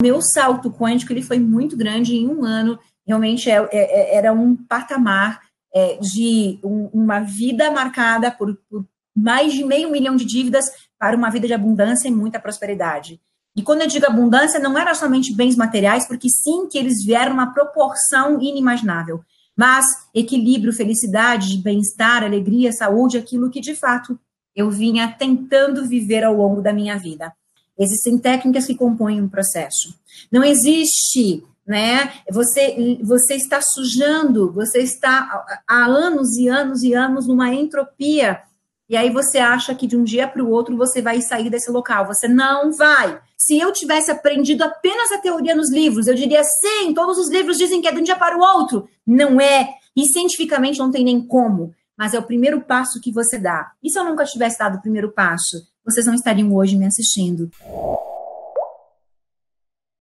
Meu salto quântico ele foi muito grande em um ano. Realmente era um patamar de uma vida marcada por mais de 500 mil de dívidas para uma vida de abundância e muita prosperidade. E quando eu digo abundância, não era somente bens materiais, porque sim, que eles vieram numa proporção inimaginável, mas equilíbrio, felicidade, bem-estar, alegria, saúde, aquilo que de fato eu vinha tentando viver ao longo da minha vida. Existem técnicas que compõem um processo. Não existe, né? Você está sujando, você está há anos e anos e anos numa entropia, e aí você acha que de um dia para o outro você vai sair desse local. Você não vai. Se eu tivesse aprendido apenas a teoria nos livros, eu diria, sim, todos os livros dizem que é de um dia para o outro. Não é. E cientificamente não tem nem como. Mas é o primeiro passo que você dá. E se eu nunca tivesse dado o primeiro passo? Vocês não estariam hoje me assistindo.